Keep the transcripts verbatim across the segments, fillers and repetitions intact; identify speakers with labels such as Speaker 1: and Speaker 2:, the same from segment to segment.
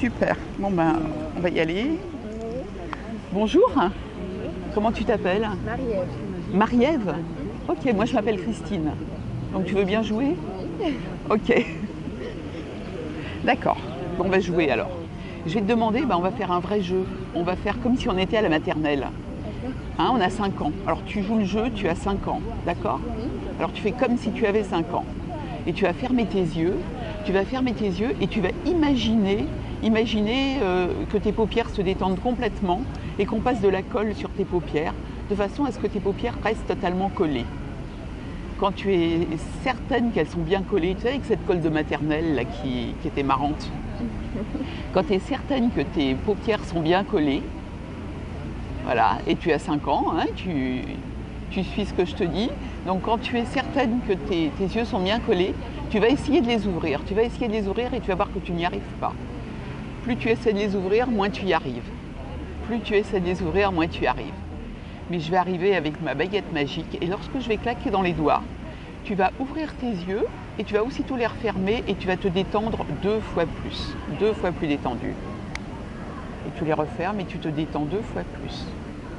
Speaker 1: Super. Bon ben, on va y aller. Bonjour. Comment tu t'appelles?
Speaker 2: Marie-Ève.
Speaker 1: Marie-Ève? Ok, moi je m'appelle Christine. Donc tu veux bien jouer? Ok. D'accord. Bon, on va jouer alors. Je vais te demander, ben, on va faire un vrai jeu. On va faire comme si on était à la maternelle. Hein, on a cinq ans. Alors tu joues le jeu, tu as cinq ans. D'accord? Alors tu fais comme si tu avais cinq ans. Et tu vas fermer tes yeux. Tu vas fermer tes yeux et tu vas imaginer, imaginer euh, que tes paupières se détendent complètement et qu'on passe de la colle sur tes paupières de façon à ce que tes paupières restent totalement collées. Quand tu es certaine qu'elles sont bien collées, tu sais, avec cette colle de maternelle là, qui, qui était marrante, quand tu es certaine que tes paupières sont bien collées, voilà, et tu as cinq ans, hein, tu, tu suis ce que je te dis, donc quand tu es certaine que tes, tes yeux sont bien collés, tu vas essayer de les ouvrir, tu vas essayer de les ouvrir et tu vas voir que tu n'y arrives pas. Plus tu essaies de les ouvrir, moins tu y arrives. Plus tu essaies de les ouvrir, moins tu y arrives. Mais je vais arriver avec ma baguette magique et lorsque je vais claquer dans les doigts, tu vas ouvrir tes yeux et tu vas aussitôt les refermer et tu vas te détendre deux fois plus, deux fois plus détendu. Et tu les refermes et tu te détends deux fois plus.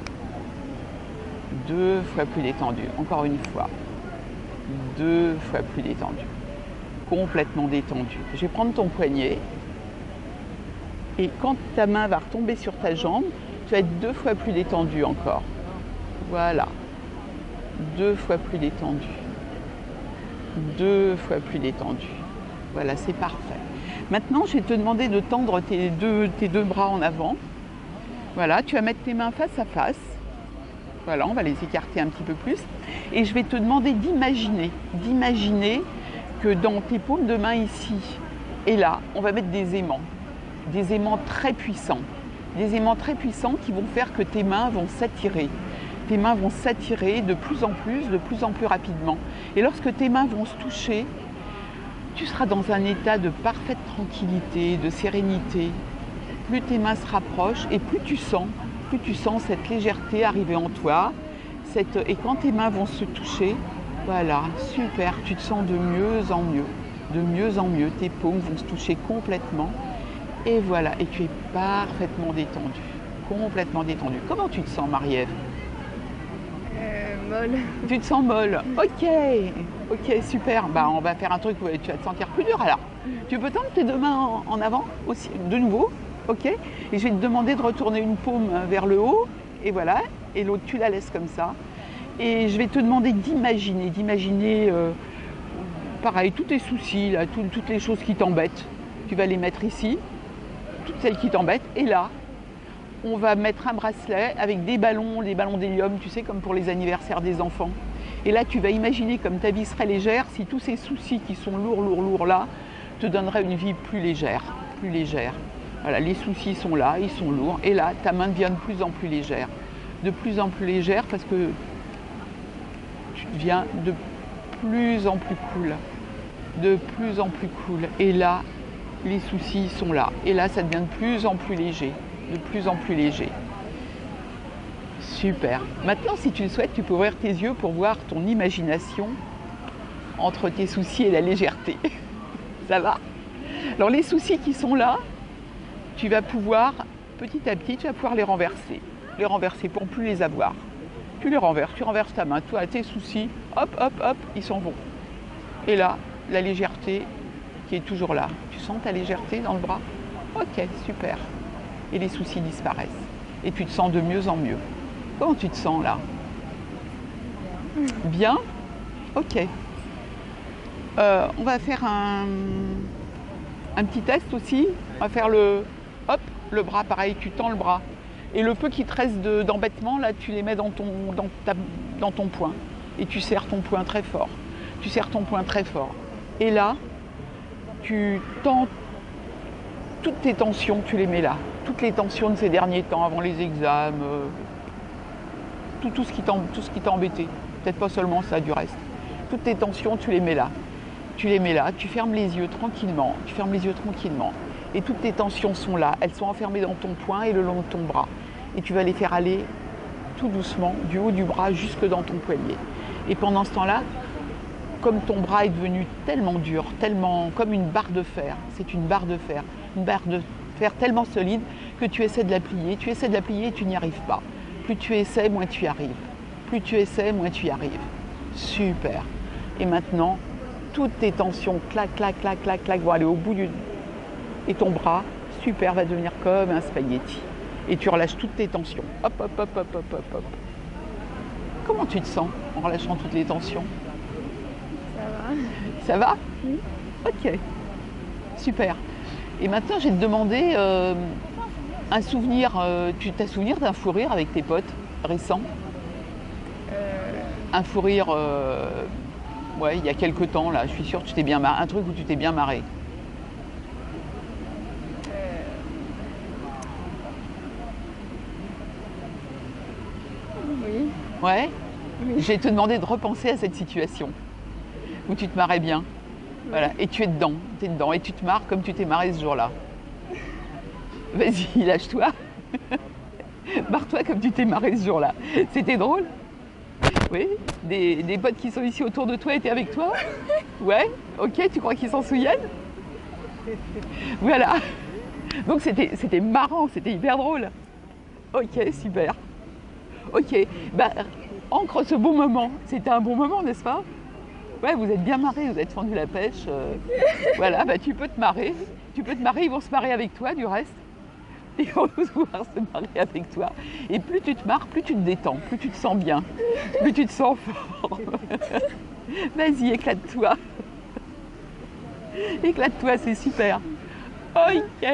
Speaker 1: Deux fois plus détendu, encore une fois. Deux fois plus détendu. Complètement détendu. Je vais prendre ton poignet et quand ta main va retomber sur ta jambe, tu vas être deux fois plus détendu encore. Voilà. Deux fois plus détendu. Deux fois plus détendu. Voilà, c'est parfait. Maintenant, je vais te demander de tendre tes deux, tes deux bras en avant. Voilà, tu vas mettre tes mains face à face. Voilà, on va les écarter un petit peu plus. Et je vais te demander d'imaginer, d'imaginer que dans tes paumes de main ici et là, on va mettre des aimants. Des aimants très puissants. Des aimants très puissants qui vont faire que tes mains vont s'attirer. Tes mains vont s'attirer de plus en plus, de plus en plus rapidement. Et lorsque tes mains vont se toucher, tu seras dans un état de parfaite tranquillité, de sérénité. Plus tes mains se rapprochent et plus tu sens, plus tu sens cette légèreté arriver en toi. Cette... Et quand tes mains vont se toucher, voilà, super, tu te sens de mieux en mieux. De mieux en mieux, tes paumes vont se toucher complètement. Et voilà, et tu es parfaitement détendu, complètement détendu. Comment tu te sens, Marie-Ève?
Speaker 2: Euh, molle.
Speaker 1: Tu te sens molle? Ok, ok, super. Bah, on va faire un truc où tu vas te sentir plus dur. Alors, tu peux tendre tes deux mains en, en avant aussi, de nouveau, ok? Et je vais te demander de retourner une paume vers le haut, et voilà, et l'autre tu la laisses comme ça. Et je vais te demander d'imaginer, d'imaginer, euh, pareil, tous tes soucis, là, tout, toutes les choses qui t'embêtent. Tu vas les mettre ici, toutes celles qui t'embêtent, et là, on va mettre un bracelet avec des ballons, des ballons d'hélium, tu sais, comme pour les anniversaires des enfants. Et là, tu vas imaginer comme ta vie serait légère si tous ces soucis qui sont lourds, lourds, lourds là, te donneraient une vie plus légère, plus légère. Voilà, les soucis sont là, ils sont lourds, et là, ta main devient de plus en plus légère. De plus en plus légère parce que tu deviens de plus en plus cool. De plus en plus cool. Et là, les soucis sont là. Et là, ça devient de plus en plus léger. De plus en plus léger. Super. Maintenant, si tu le souhaites, tu peux ouvrir tes yeux pour voir ton imagination entre tes soucis et la légèreté. Ça va? Alors, les soucis qui sont là, tu vas pouvoir, petit à petit, tu vas pouvoir les renverser. Les renverser pour ne plus les avoir. Tu les renverses, tu renverses ta main. Toi, tes soucis, hop, hop, hop, ils s'en vont. Et là, la légèreté qui est toujours là. Tu sens ta légèreté dans le bras? Ok, super. Et les soucis disparaissent. Et tu te sens de mieux en mieux. Comment tu te sens là? Bien? Ok. Euh, on va faire un, un petit test aussi. On va faire le, hop, le bras, pareil, tu tends le bras. Et le peu qui te reste de, d'embêtement, là, tu les mets dans ton, dans, ta, dans ton poing. Et tu serres ton poing très fort. Tu serres ton poing très fort. Et là, tu tends toutes tes tensions, tu les mets là. Toutes les tensions de ces derniers temps, avant les examens, euh, tout, tout ce qui t'a embêté. Peut-être pas seulement ça, du reste. Toutes tes tensions, tu les mets là. Tu les mets là, tu fermes les yeux tranquillement. Tu fermes les yeux tranquillement. Et toutes tes tensions sont là. Elles sont enfermées dans ton poing et le long de ton bras. Et tu vas les faire aller tout doucement, du haut du bras jusque dans ton poignet. Et pendant ce temps-là, comme ton bras est devenu tellement dur, tellement comme une barre de fer, c'est une barre de fer, une barre de faire tellement solide que tu essaies de la plier, tu essaies de la plier et tu n'y arrives pas. Plus tu essaies, moins tu y arrives. Plus tu essaies, moins tu y arrives. Super. Et maintenant, toutes tes tensions, clac, clac, clac, clac, clac, vont aller au bout du... Et ton bras, super, va devenir comme un spaghetti. Et tu relâches toutes tes tensions. Hop, hop, hop, hop, hop, hop, hop. Comment tu te sens en relâchant toutes les tensions?
Speaker 2: Ça va.
Speaker 1: Ça va?
Speaker 2: Oui.
Speaker 1: Ok. Super. Et maintenant, je vais te demander euh, un souvenir. Euh, tu t'as souvenir d'un fou rire avec tes potes récents?
Speaker 2: Euh,
Speaker 1: Un fou rire, euh, ouais, il y a quelque temps, là, je suis sûre que tu t'es bien marré. Un truc où tu t'es bien marré.
Speaker 2: euh, Oui.
Speaker 1: Ouais?
Speaker 2: Oui.
Speaker 1: Je vais te demander de repenser à cette situation où tu te marrais bien. Voilà. Et tu es dedans, tu es dedans. Et tu te marres comme tu t'es marré ce jour-là. Vas-y, lâche-toi. Marre-toi comme tu t'es marré ce jour-là. C'était drôle? Oui? Des, des potes qui sont ici autour de toi étaient avec toi? Ouais? Ok, tu crois qu'ils s'en souviennent? Voilà. Donc c'était c'était marrant, c'était hyper drôle. Ok, super. Ok, bah, ancre ce bon moment. C'était un bon moment, n'est-ce pas? Ouais, vous êtes bien marrés, vous êtes fendu la pêche. euh, voilà, bah tu peux te marrer. Tu peux te marrer, ils vont se marrer avec toi du reste. Ils vont tous pouvoir se marrer avec toi. Et plus tu te marres, plus tu te détends, plus tu te sens bien, plus tu te sens fort. Vas-y, éclate-toi. Éclate-toi, c'est super. Ok.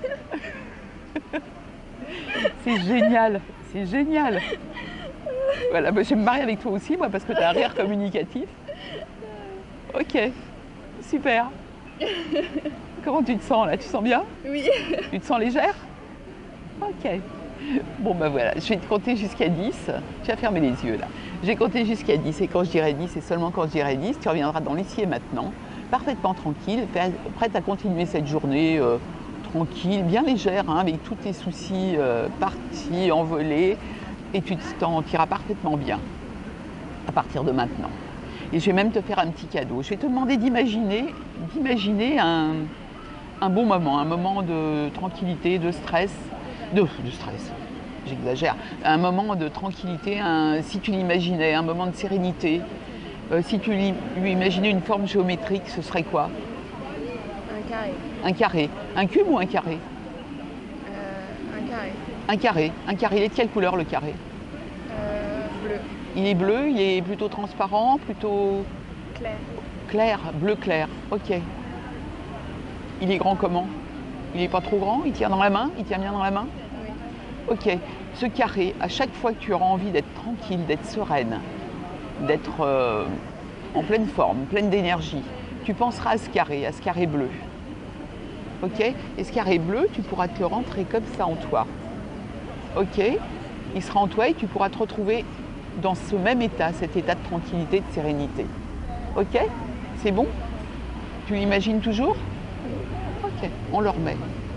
Speaker 1: C'est génial, c'est génial. Voilà, bah, je vais me marier avec toi aussi, moi, parce que tu as un rire communicatif. Ok, super. Comment tu te sens là? Tu te sens bien?
Speaker 2: Oui.
Speaker 1: Tu te sens légère? Ok. Bon ben voilà, je vais te compter jusqu'à dix. Tu vas fermer les yeux là. Je vais compter jusqu'à dix et quand je dirai dix, et seulement quand je dirai dix, tu reviendras dans l'ici et maintenant, parfaitement tranquille, prête à continuer cette journée euh, tranquille, bien légère, hein, avec tous tes soucis euh, partis, envolés, et tu t'en tireras parfaitement bien à partir de maintenant. Et je vais même te faire un petit cadeau. Je vais te demander d'imaginer, d'imaginer un, un bon moment, un moment de tranquillité, de stress, de, de stress, j'exagère, un moment de tranquillité, un, si tu l'imaginais, un moment de sérénité. Euh, si tu lui, lui imaginais une forme géométrique, ce serait quoi?
Speaker 2: Un carré.
Speaker 1: Un carré. Un cube ou un carré?
Speaker 2: Euh, un carré.
Speaker 1: Un carré. Un carré. Il est de quelle couleur le carré?
Speaker 2: Euh, bleu.
Speaker 1: Il est bleu, il est plutôt transparent, plutôt
Speaker 2: Clair.
Speaker 1: clair, bleu clair. Ok. Il est grand comment? Il n'est pas trop grand? Il tient dans la main? Il tient bien dans la main?
Speaker 2: Oui.
Speaker 1: Ok. Ce carré, à chaque fois que tu auras envie d'être tranquille, d'être sereine, d'être euh, en pleine forme, pleine d'énergie, tu penseras à ce carré, à ce carré bleu. Ok? Et ce carré bleu, tu pourras te le rentrer comme ça en toi. Ok? Il sera en toi et tu pourras te retrouver dans ce même état, cet état de tranquillité, de sérénité. Ok? C'est bon? Tu l'imagines toujours? Ok, on le remet.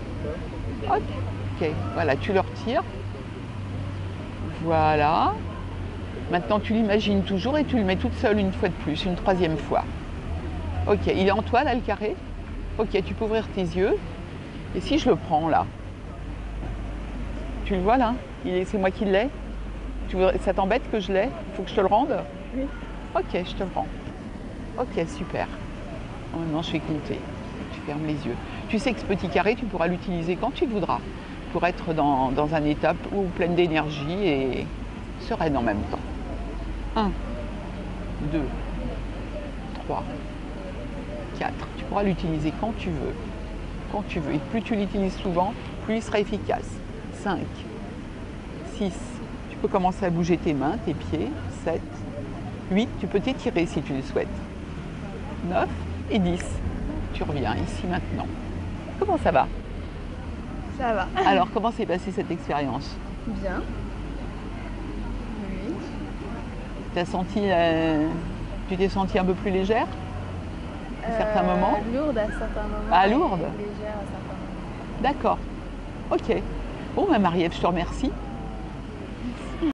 Speaker 1: Ok, voilà, tu le retires. Voilà. Maintenant, tu l'imagines toujours et tu le mets toute seule une fois de plus, une troisième fois. Ok, il est en toi là, le carré? Ok, tu peux ouvrir tes yeux. Et si je le prends là? Tu le vois là? C'est moi qui l'ai? Tu veux, ça t'embête que je l'ai? Il faut que je te le rende?
Speaker 2: Oui.
Speaker 1: Ok, je te le rends. Ok, super. Maintenant, je vais compter. Tu fermes les yeux. Tu sais que ce petit carré, tu pourras l'utiliser quand tu voudras pour être dans, dans un état où pleine d'énergie et sereine en même temps. un, deux, trois, quatre. Tu pourras l'utiliser quand tu veux. Quand tu veux. Et plus tu l'utilises souvent, plus il sera efficace. cinq, six. Tu peux commencer à bouger tes mains, tes pieds. sept, huit. Tu peux t'étirer si tu le souhaites. neuf et dix. Tu reviens ici maintenant. Comment ça va?
Speaker 2: Ça va.
Speaker 1: Alors, comment s'est passée cette expérience?
Speaker 2: Bien. Oui.
Speaker 1: T'as senti, euh, tu t'es sentie un peu plus légère à certains
Speaker 2: Euh,
Speaker 1: moments?
Speaker 2: Lourde à certains moments.
Speaker 1: Ah,
Speaker 2: et
Speaker 1: lourde?
Speaker 2: Légère à certains moments.
Speaker 1: D'accord. Ok. Bon, bah, Marie-Ève, je te remercie.